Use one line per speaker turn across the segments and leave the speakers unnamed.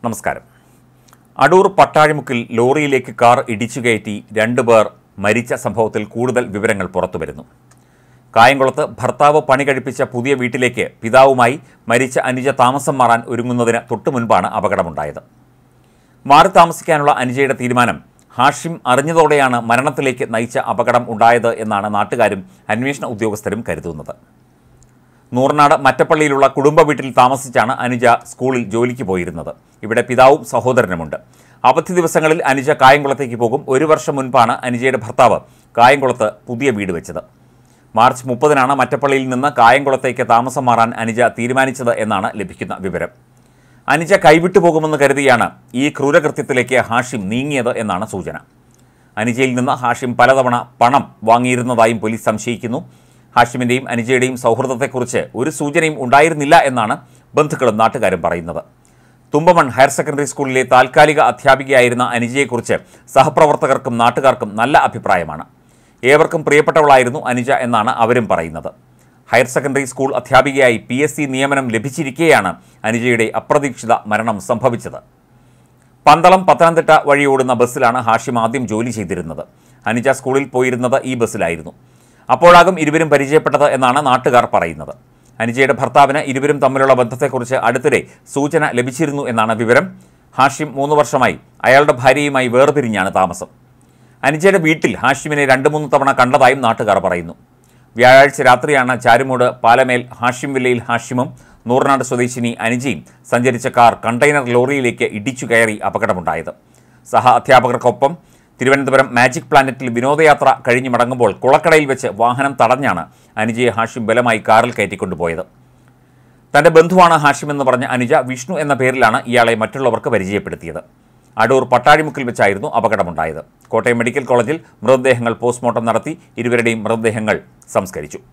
നമസ്കാരം. അടൂർ പട്ടാഴിമുക്കിൽ ലോറിയിലേക്ക് കാർ ഇടിച്ചുകയറ്റി 2 പേർ മരിച്ച സംഭവത്തിൽ കൂടുതൽ വിവരങ്ങൾ പുറത്തുവരുന്നു. കായംകുളത്ത് ഭർത്താവ് പണി കഴിപ്പിച്ച പുതിയ വീട്ടിലേക്ക് പിതാവുമായി മരിച്ച അനുജ താമസം മാറാൻ ഒരുങ്ങുന്നതിന് തൊട്ടുമുൻപാണ് അപകടമുണ്ടായത്. മാറി താമസിക്കാനുള്ള അനുജയുടെ തീരുമാനം ഹാഷിം അറിഞ്ഞതോടെയാണ് മരണത്തിലേക്ക് നയിച്ച അപകടം ഉണ്ടായത് എന്നാണ് നാട്ടുകാരും അന്വേഷണ ഉദ്യോഗസ്ഥരും കരുതുന്നത്. നൂർനാട് മറ്റപ്പള്ളിയിലുള്ള കുടുംബ വീട്ടിൽ താമസിച്ചാണ് അനുജ സ്കൂളിൽ ജോലിക്ക് പോയിരുന്നത്. ഇവിടെ പിതാവും സഹോദരനുമുണ്ട്. അവധി ദിവസങ്ങളിൽ അനുജ കായംകുളത്തേക്ക് പോകും. 1 വർഷം മുൻപാണ് അനുജയുടെ ഭർത്താവ് കായംകുളത്ത് പുതിയ വീട് വെച്ചത്. മാർച്ച് 30-നാണ് മറ്റപ്പള്ളിയിൽ നിന്ന് കായംകുളത്തേക്ക് താമസം മാറാൻ അനുജ തീരുമാനിച്ചത് എന്നാണ് ലഭിക്കുന്ന വിവരം. അനുജ കൈവിട്ടു പോകുമെന്ന് കരുതിയാണ് ഈ ക്രൂരകൃത്യത്തിലേക്ക് ഹാഷിം നീങ്ങിയത് എന്നാണ് സൂചന. അനുജയിൽ നിന്ന് ഹാഷിം പലതവണ പണം വാങ്ങിയിരുന്നതായും പോലീസ് സംശയിക്കുന്നു. ഹാഷിമിൻ്റെയും അനുജയുടെയും സൗഹൃദത്തെക്കുറിച്ച് ഒരു സൂചനയും ഉണ്ടായിരുന്നില്ല എന്നാണ് ബന്ധുക്കളും നാട്ടുകാരും പറയുന്നത്. തുമ്പമൺ ഹയർ സെക്കൻഡറി സ്കൂളിലെ താൽക്കാലിക അധ്യാപികയായിരുന്ന അനുജയെക്കുറിച്ച് സഹപ്രവർത്തകർക്കും നാട്ടുകാർക്കും നല്ല അഭിപ്രായമാണ്. ഏവർക്കും പ്രിയപ്പെട്ടവളായിരുന്നു അനുജ എന്നാണ് അവരും പറയുന്നത്. ഹയർ സെക്കൻഡറി സ്കൂൾ അധ്യാപികയായി PSC നിയമനം ലഭിച്ചിരിക്കെയാണ് അനുജയുടെ അപ്രതീക്ഷിത മരണം സംഭവിച്ചത്. പന്തളം പത്തനംതിട്ട വഴി ഓടുന്ന ബസ്സിലാണ് ഹാഷിം ആദ്യം ജോലി ചെയ്തിരുന്നത്. അനുജ സ്കൂളിൽ പോയിരുന്നത് ഈ ബസ്സിലായിരുന്നു. അപ്പോഴാകും ഇരുവരും പരിചയപ്പെട്ടത് എന്നാണ് നാട്ടുകാർ പറയുന്നത്. അനുജയുടെ ഭർത്താവിന് ഇരുവരും തമ്മിലുള്ള ബന്ധത്തെക്കുറിച്ച് അടുത്തിടെ സൂചന ലഭിച്ചിരുന്നു എന്നാണ് വിവരം. ഹാഷിം 3 വർഷമായി അയാളുടെ ഭാര്യയുമായി വേർപിരിഞ്ഞാണ് താമസം. അനുജയുടെ വീട്ടിൽ ഹാഷിമിനെ 2-3 തവണ കണ്ടതായും നാട്ടുകാർ പറയുന്നു. വ്യാഴാഴ്ച രാത്രിയാണ് ചാരുമൂട് പാലമേൽ ഹാഷിം വില്ലയിൽ ഹാഷിമും നൂർനാട് സ്വദേശിനി അനുജയും സഞ്ചരിച്ച കാർ കണ്ടെയ്നർ ലോറിയിലേക്ക് ഇടിച്ചു കയറി അപകടമുണ്ടായത്. സഹ അധ്യാപകർക്കൊപ്പം തിരുവനന്തപുരം മാജിക് പ്ലാനറ്റിൽ വിനോദയാത്ര കഴിഞ്ഞ് മടങ്ങുമ്പോൾ കുളക്കടയിൽ വെച്ച് വാഹനം തടഞ്ഞാണ് അനുജയെ ഹാഷിം ബലമായി കാറിൽ കയറ്റിക്കൊണ്ടുപോയത്. തൻ്റെ ബന്ധുവാണ് ഹാഷിം എന്ന് പറഞ്ഞ അനുജ വിഷ്ണു എന്ന പേരിലാണ് ഇയാളെ മറ്റുള്ളവർക്ക് പരിചയപ്പെടുത്തിയത്. അടൂർ പട്ടാഴിമുക്കിൽ വെച്ചായിരുന്നു അപകടമുണ്ടായത്. കോട്ടയം മെഡിക്കൽ കോളേജിൽ മൃതദേഹങ്ങൾ പോസ്റ്റ്മോർട്ടം നടത്തി ഇരുവരുടെയും മൃതദേഹങ്ങൾ സംസ്കരിച്ചു.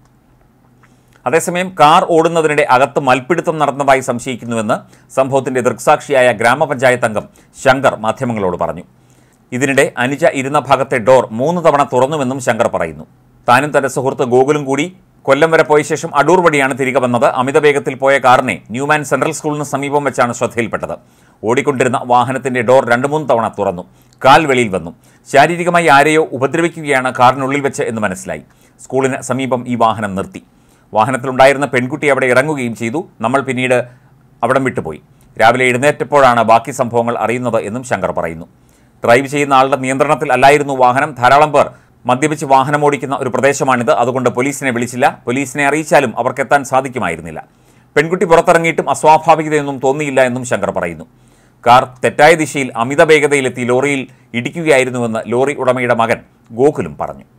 അതേസമയം കാർ ഓടുന്നതിനിടെ അകത്ത് മൽപ്പിടുത്തം നടന്നതായി സംശയിക്കുന്നുവെന്ന് സംഭവത്തിന്റെ ദൃക്സാക്ഷിയായ ഗ്രാമപഞ്ചായത്ത് അംഗം ശങ്കർ മാധ്യമങ്ങളോട് പറഞ്ഞു. ഇതിനിടെ അനുജ ഇരുന്ന ഭാഗത്തെ ഡോർ 3 തവണ തുറന്നുവെന്നും ശങ്കർ പറയുന്നു. താനും തന്റെ സുഹൃത്ത് ഗോകുലും കൂടി കൊല്ലം വരെ പോയ ശേഷം അടൂർ വഴിയാണ് തിരികെ വന്നത്. അമിത വേഗത്തിൽ പോയ കാറിനെ ന്യൂമാൻ സെൻട്രൽ സ്കൂളിന് സമീപം വെച്ചാണ് ശ്രദ്ധയിൽപ്പെട്ടത്. ഓടിക്കൊണ്ടിരുന്ന വാഹനത്തിന്റെ ഡോർ 2-3 തവണ തുറന്നു. കാൽ വെളിയിൽ വന്നു. ശാരീരികമായി ആരെയോ ഉപദ്രവിക്കുകയാണ് കാറിനുള്ളിൽ വെച്ച് എന്ന് മനസ്സിലായി. സ്കൂളിന് സമീപം ഈ വാഹനം നിർത്തി. വാഹനത്തിലുണ്ടായിരുന്ന പെൺകുട്ടി അവിടെ ഇറങ്ങുകയും ചെയ്തു. നമ്മൾ പിന്നീട് അവിടം വിട്ടുപോയി. രാവിലെ എഴുന്നേറ്റപ്പോഴാണ് ബാക്കി സംഭവങ്ങൾ അറിയുന്നത് എന്നും ശങ്കർ പറയുന്നു. ഡ്രൈവ് ചെയ്യുന്ന ആളുടെ നിയന്ത്രണത്തിൽ അല്ലായിരുന്നു വാഹനം. ധാരാളം പേർ മദ്യപിച്ച് വാഹനമോടിക്കുന്ന ഒരു പ്രദേശമാണിത്. അതുകൊണ്ട് പോലീസിനെ വിളിച്ചില്ല. പോലീസിനെ അറിയിച്ചാലും അവർക്കെത്താൻ സാധിക്കുമായിരുന്നില്ല. പെൺകുട്ടി പുറത്തിറങ്ങിയിട്ടും അസ്വാഭാവികതയൊന്നും തോന്നിയില്ല എന്നും ശങ്കർ പറയുന്നു. കാർ തെറ്റായ ദിശയിൽ അമിത വേഗതയിലെത്തി ലോറിയിൽ ഇടിക്കുകയായിരുന്നുവെന്ന് ലോറി ഉടമയുടെ മകൻ ഗോകുലും പറഞ്ഞു.